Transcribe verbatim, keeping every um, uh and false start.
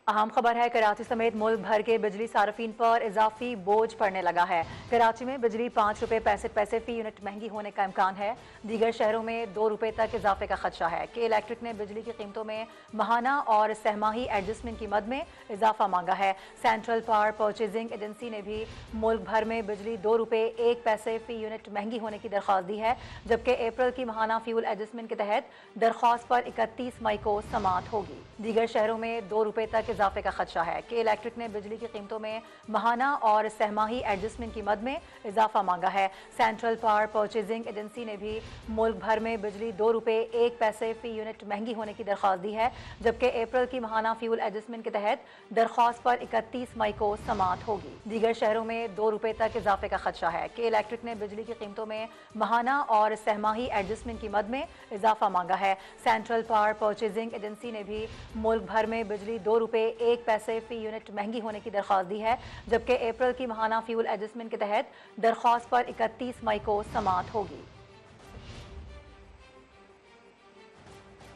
अहम खबर है, कराची समेत मुल्क भर के बिजली सार्फिन पर इजाफी बोझ पड़ने लगा है। कराची में बिजली पाँच रुपये पैंसठ पैसे फी यूनिट महंगी होने का इम्कान है। दीगर शहरों में दो रुपये तक इजाफे का खदशा है कि इलेक्ट्रिक ने बिजली की कीमतों में महाना और सहमाही एडजस्टमेंट की मद में इजाफा मांगा है। सेंट्रल पावर परचेजिंग एजेंसी ने भी मुल्क भर में बिजली दो रुपये एक पैसे फी यूनिट महंगी होने की दरख्वास्त दी है, जबकि अप्रैल की महाना फ्यूल एडजस्टमेंट के तहत दरख्वास्त पर इकतीस मई को समाअत होगी। दीगर शहरों में दो रुपये तक इजाफे का खदशा है कि इलेक्ट्रिक ने बिजली की कीमतों में महाना और सहमाही एडजस्टमेंट की मद में इजाफा मांगा है। सेंट्रल पावर परचेजिंग एजेंसी ने भी मुल्क भर में बिजली दो रुपये एक पैसे फी यूनिट महंगी होने की दरख्वास्त दी है, जबकि अप्रैल की महाना फ्यूल एडजस्टमेंट के तहत दरख्वास्त पर इकतीस मई को समाअत होगी। दीगर शहरों में दो रुपये तक इजाफे का खदशा है कि इलेक्ट्रिक ने बिजली की कीमतों में महाना और सहमाही एडजस्टमेंट की मद में इजाफा मांगा है। सेंट्रल पावर परचेजिंग एजेंसी ने भी मुल्क भर में बिजली दो रुपये एक पैसे फी यूनिट महंगी होने की दरख्वास्त दी है, जबकि अप्रैल की महाना फ्यूल एडजस्टमेंट के तहत दरख्वास्त पर इकतीस मई को समाअत होगी।